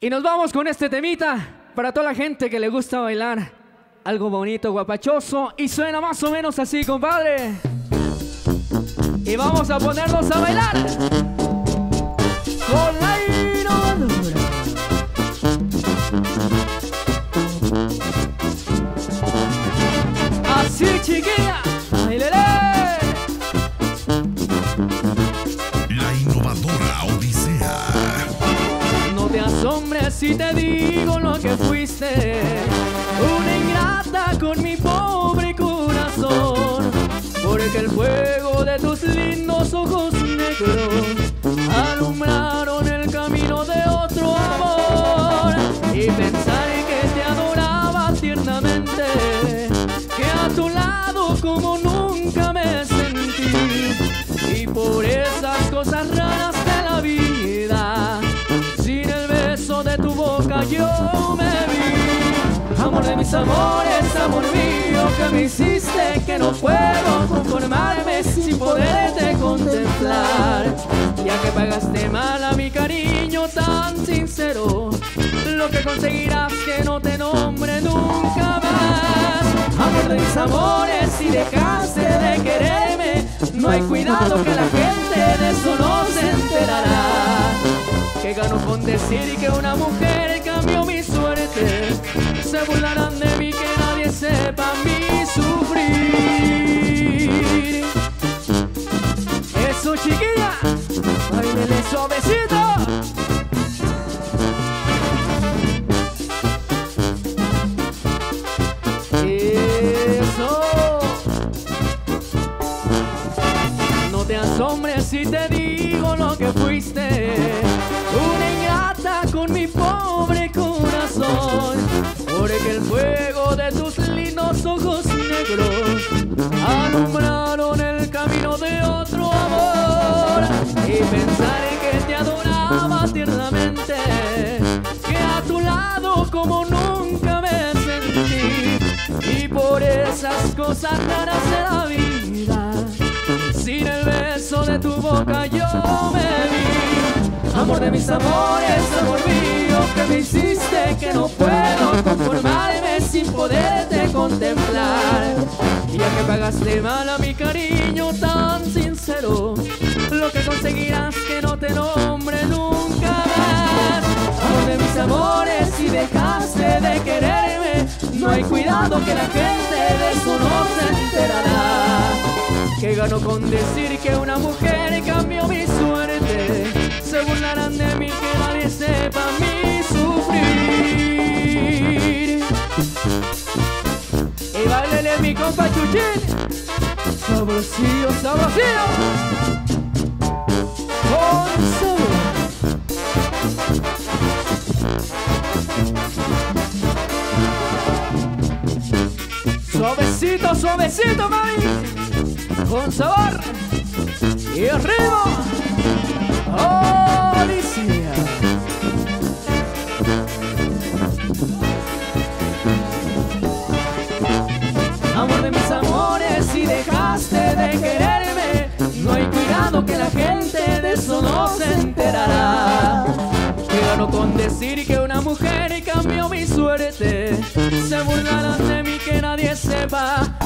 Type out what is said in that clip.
Y nos vamos con este temita para toda la gente que le gusta bailar algo bonito, guapachoso. Y suena más o menos así, compadre. Y vamos a ponernos a bailar con la innovadora. Así, chiquilla, bailele. La innovadora Odisea. No te asombres si te digo lo que fuiste, una ingrata con mi pobre corazón, porque el fuego de tus lindos ojos negros alumbraron el camino de otro amor. Y pensar que te adoraba tiernamente, que a tu lado como nunca me sentí, y por esas cosas raras de la vida, sin el beso de tu boca yo me vi. Amor de mis amores, amor mío, que me hiciste, que no puedo conformarme sin poderte contemplar. Ya que pagaste mal a mi cariño tan sincero, lo que conseguirás que no te nombre nunca más. Amor de mis amores, si dejaste de quererme, no hay cuidado que la gente de eso no se enterará. Que gano con decir que una mujer cambió mi suerte, se burlarán de mí, que nadie sepa mi sufrir. Eso, chiquilla, bailele suavecito. Eso. No te asombres si te digo lo que fuiste, una ingrata con mi pobre corazón, porque el fuego de tus lindos ojos negros alumbraron el camino de otro amor. Y pensar que te adoraba tiernamente, que a tu lado como nunca me sentí, y por esas cosas raras de la vida, sin el beso de tu boca yo me vi. Amor de mis amores, amor mío, que me hiciste, que no puedo conformarme sin poderte contemplar. Ya que pagaste mal a mi cariño tan sincero, lo que conseguirás que no te nombre nunca más. Amor de mis amores, si dejaste de quererme, no hay cuidado que la gente de eso no se enterará. Que gano con decir que una mujer cambió mi suerte, se burlarán de mí, que nadie sepa mi sufrir. Y bailele mi compa Chuchín, sabrosío, sabrosío, con sabor. Suavecito, suavecito, mami, con sabor. Y arriba, Odisea. Amor de mis amores, si dejaste de quererme, no hay cuidado que la gente de eso no se enterará. Que gano con decir que una mujer cambió mi suerte, se burlarán de mí, que nadie sepa